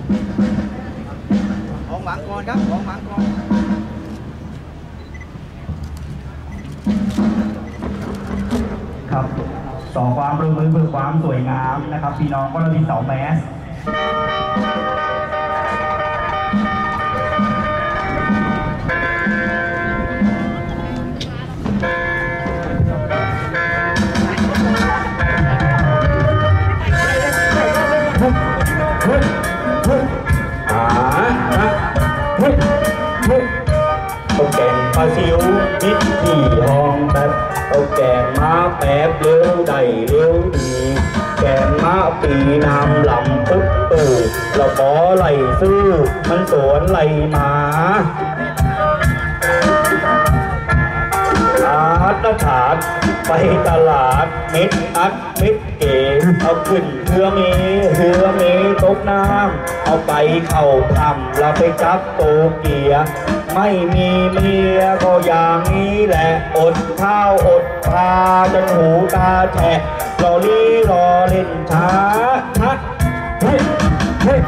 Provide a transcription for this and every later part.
ของหวังก่อนครับของหวังก่อนครับต่อความร่วมมือเพื่อความสวยงามนะครับพี่น้องก็เรามีเสาแมสเอาแกงปลาซิวยิดที่ห้องแบบเอาแกงมาแป๊บเร็วได้เร็วดีแกงมาปีน้ำลำปุ๊บเราขอไหลซื้อมันสวนไหลมาถาดไปตลาดมิดอัดมิดเก๋เอาขึ้นเรือเมตกน้ำเอาไปเข้าทำแล้วไปจับโตเกียไม่มีเมียก็อย่างนี้แหละอดข้าวอดปลาจนหูตาแฉะรอเล่นช้าเฮ้ย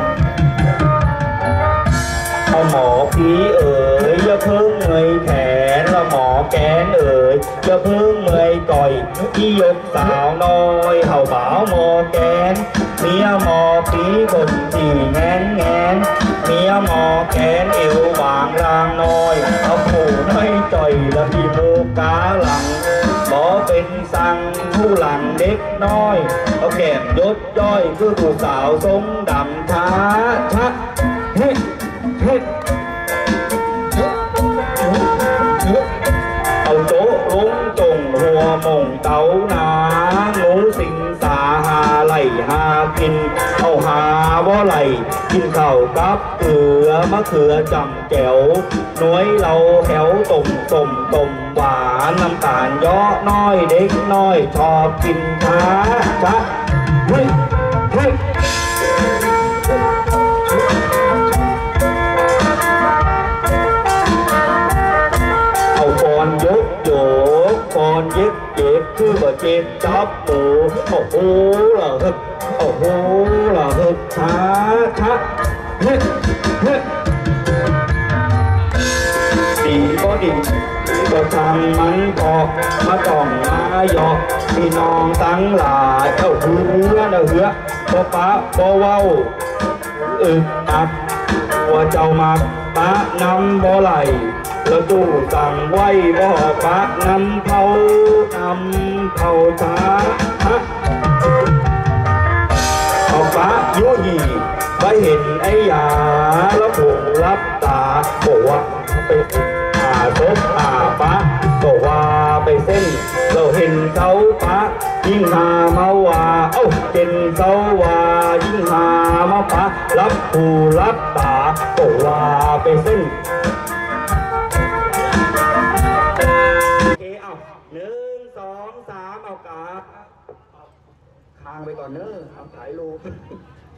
เอาหมอผีเอ๋ยอย่าเพิ่งเมยแขนแล้วหมอแกนเอ๋ยอย่าเพิ่งเมยก่อยที่ยกสาวน้อยเห่าบ่าวหมอแกนเมียหมอผีคนที่แงนเมียหมอแกนเอวบางรางน้อยเอาผูน้อยจ่อยแล้วพี่โมกาหลังหมอเป็นสั่งผู้หลังเด็กน้อยเอาแก้มยศย่อยคือผู้สาวทรงดำช้าเฮ้เอาโจ๊ะลุงจงหัวมงเต้านาหนูสิงสาหาไหลหากินเอาหาว่าไหลกินข้าวกับเกลือมะเขือจำแก้วหน่วยเราแถวต้มหวานน้ำตาลย่อน้อยเด็กน้อยชอบกินช้าเฮ้ยเย็บคือว่าเจ็บจับปูโอ้โหละฮึกช้าเฮ้ดีก็ดีก็ทำมันก็มาต้องมาหยอกพี่น้องตั้งหลายเจ้าหือบ่ปะบ่เว้าอัดว่าเจ้ามาปะน้ำบ่ไหลแล้วตู้สั่งไว้บ่ปะน้ำเผาช้าเอาปะโยยีไปเห็นไอ้ยาแล้วผมรับตาบอกว่าไปหาศพหาปะบอกว่าไปเส้นเราเห็นเสาปะยิ่งหามาว่าเห็นเสาว่ายิ่งหามาปะรับผู้รับตาบอกว่าไปเส้น1 2 3เอากราบค้างไปก่อนเนอะเอาถ่ายรูป